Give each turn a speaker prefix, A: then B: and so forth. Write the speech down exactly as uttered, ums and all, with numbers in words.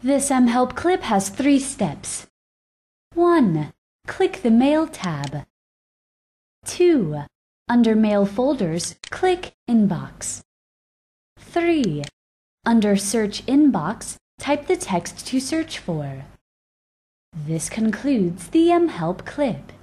A: This mHelp clip has three steps. one. Click the Mail tab. two. Under Mail folders, click Inbox. three. Under Search Inbox, type the text to search for. This concludes the mHelp clip.